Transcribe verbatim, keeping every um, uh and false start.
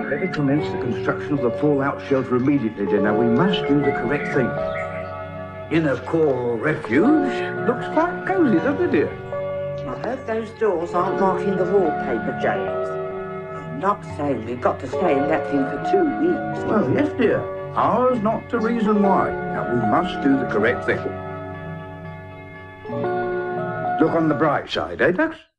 Better commence the construction of the fallout shelter immediately, dear. Now, we must do the correct thing. Inner core refuge looks quite cosy, doesn't it, dear? I hope those doors aren't marking the wallpaper, James. I'm not saying we've got to stay in that thing for two weeks. Well, yes, dear. Ours not to reason why. Now, we must do the correct thing. Look on the bright side, eh, Ducks?